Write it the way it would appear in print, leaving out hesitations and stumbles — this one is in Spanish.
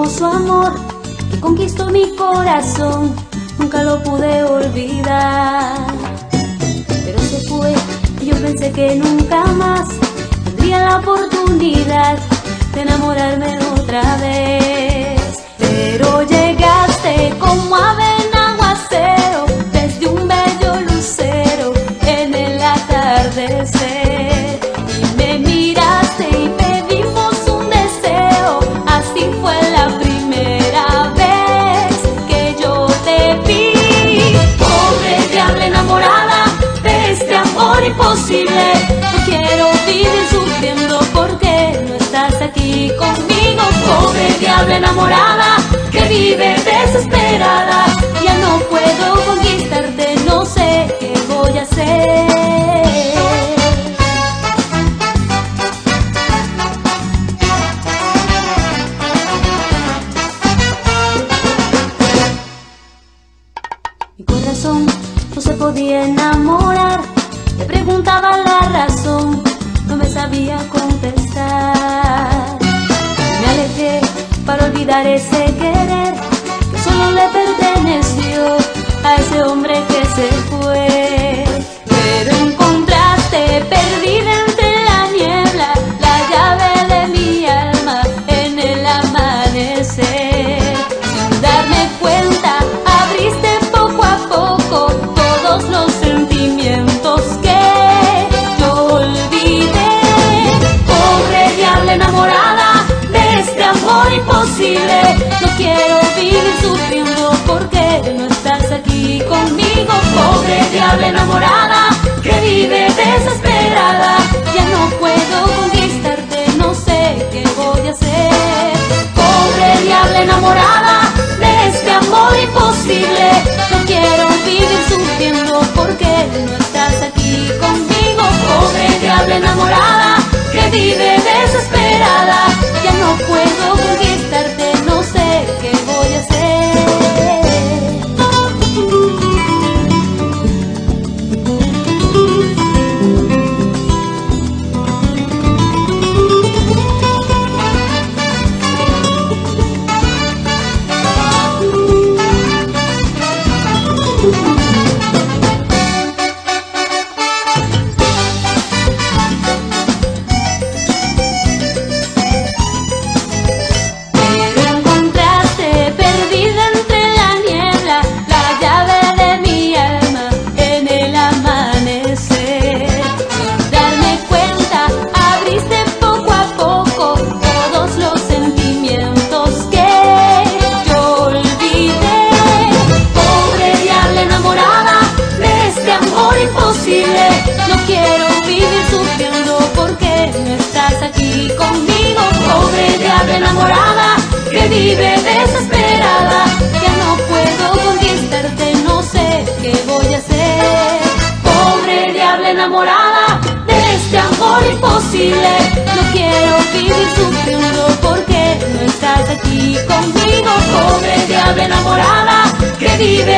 hermoso amor que conquistó mi corazón, nunca lo pude olvidar. Pero se fue y yo pensé que nunca más tendría la oportunidad de enamorarme otra vez. Pero llegaste como ave en aguacero, desde un bello lucero en el atardecer. Y me miraste y pedimos un deseo, así fue la primera vez que yo te vi. Pobre diabla enamorada de este amor imposible, no quiero vivir sufriendo porque no estás aquí conmigo. Pobre diabla enamorada que vive desesperada, ya no puedo conquistarte, no sé qué voy a hacer. Mi corazón no se podía enamorar, le preguntaba la razón, no me sabía contestar. Me alejé para olvidar ese querer que solo le perteneció a ese hombre que se fue. Pero encontraste perdida entre la niebla la llave de mi alma en el amanecer. Sin darme cuenta abriste poco a poco todos los sentimientos que yo olvidé. Pobre diabla enamorada de este amor imposible, no quiero vivir sufriendo porque no estás aquí conmigo. Pobre diabla enamorada que vive desesperada, ya no puedo conquistarte, no sé qué voy a hacer. Pobre diabla enamorada de este amor imposible, no quiero vivir sufriendo porque no estás aquí conmigo. Pobre diabla enamorada que vive desesperada, ya no puedo conquistarte, no sé qué voy a hacer. No quiero vivir sufriendo porque no estás aquí conmigo. Pobre diabla enamorada que vive desesperada, ya no puedo conquistarte, no sé qué voy a hacer. Pobre diabla enamorada de este amor imposible, no quiero vivir sufriendo porque no estás aquí conmigo. Pobre diabla enamorada que vive